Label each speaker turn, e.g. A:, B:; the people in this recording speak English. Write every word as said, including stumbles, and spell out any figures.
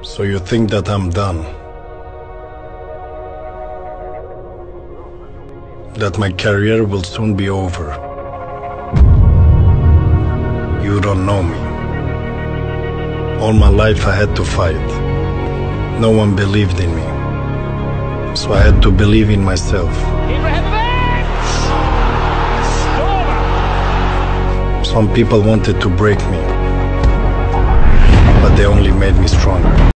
A: So you think that I'm done? That my career will soon be over? You don't know me. All my life I had to fight. No one believed in me. So I had to believe in myself. Some people wanted to break me, but they only made me stronger.